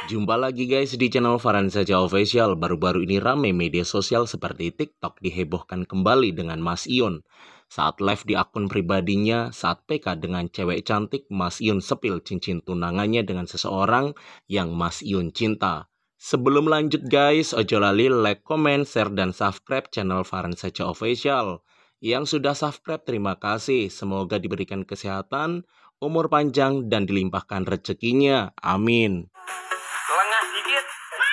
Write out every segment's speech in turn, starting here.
Jumpa lagi guys di channel Farhansaja Official. Baru-baru ini rame media sosial seperti TikTok dihebohkan kembali dengan Mas Ion. Saat live di akun pribadinya, saat PK dengan cewek cantik, Mas Ion sepil cincin tunangannya dengan seseorang yang Mas Ion cinta. Sebelum lanjut guys, ojo lali like, comment, share, dan subscribe channel Farhansaja Official. Yang sudah subscribe terima kasih, semoga diberikan kesehatan, umur panjang, dan dilimpahkan rezekinya. Amin. Lengah dikit.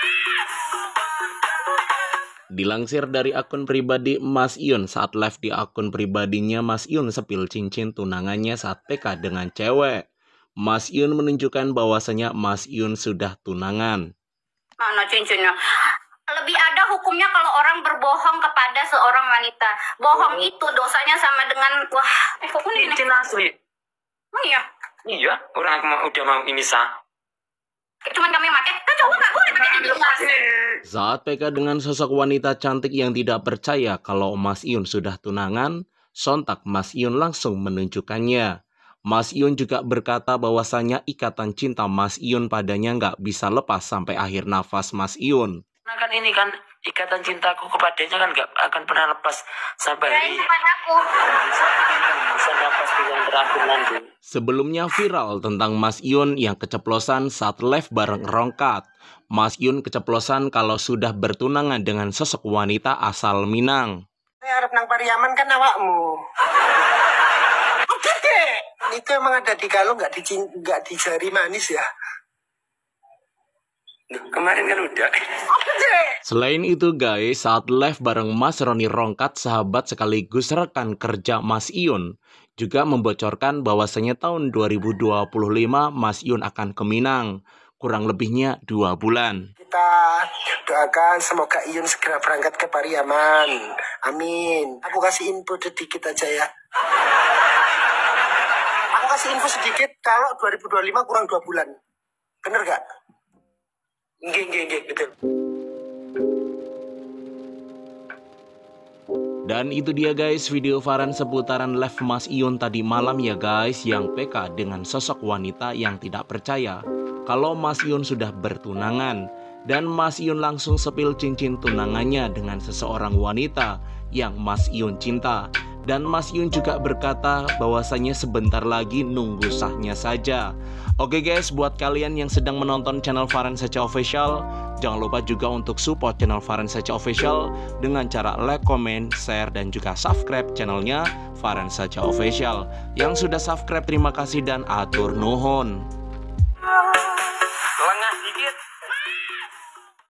Dilansir dari akun pribadi Mas Ion, saat live di akun pribadinya, Mas Ion sepil cincin tunangannya saat PK dengan cewek. Mas Ion menunjukkan bahwasanya Mas Ion sudah tunangan. Mana cincinnya? Lebih ada hukumnya kalau orang berbohong kepada seorang wanita. Bohong itu dosanya sama dengan kok ini? Cincin asli. Oh iya. Iya, orang udah mau ini sah. Cuman kami pakai, kan cowok nggak boleh pakai cincin asli. Saat PK dengan sosok wanita cantik yang tidak percaya kalau Mas Ion sudah tunangan, sontak Mas Ion langsung menunjukkannya. Mas Ion juga berkata bahwasanya ikatan cinta Mas Ion padanya nggak bisa lepas sampai akhir nafas Mas Ion. Nah kan ini kan ikatan cintaku kepadanya kan nggak akan pernah lepas sampai Kirain kepada aku. bisa nafas yang terakhir nanti. Sebelumnya viral tentang Mas Ion yang keceplosan saat live bareng Rongkat. Mas Ion keceplosan kalau sudah bertunangan dengan sosok wanita asal Minang. Saya harap nang Pariaman kan awakmu. Udah deh. Itu emang ada di kalung nggak di jari manis ya? Kemarin kan udah. Selain itu guys, saat live bareng Mas Roni Rongkat, sahabat sekaligus rekan kerja Mas Ion, juga membocorkan bahwasanya tahun 2025 Mas Ion akan ke Minang, kurang lebihnya 2 bulan. Kita doakan semoga Ion segera berangkat ke Pariaman. Amin. Aku kasih info sedikit aja ya. Aku kasih info sedikit kalau 2025 kurang 2 bulan. Bener gak? Nggih, betul. Dan itu dia guys video Farhan seputaran live Mas Ion tadi malam ya guys, yang PK dengan sosok wanita yang tidak percaya kalau Mas Ion sudah bertunangan. Dan Mas Ion langsung sepil cincin tunangannya dengan seseorang wanita yang Mas Ion cinta. Dan Mas Ion juga berkata bahwasanya sebentar lagi nunggu sahnya saja. Oke guys, buat kalian yang sedang menonton channel Farhansaja Official, jangan lupa juga untuk support channel Farhansaja Official dengan cara like, comment, share, dan juga subscribe channelnya Farhansaja Official. Yang sudah subscribe terima kasih dan atur nuhun. Lengah dikit.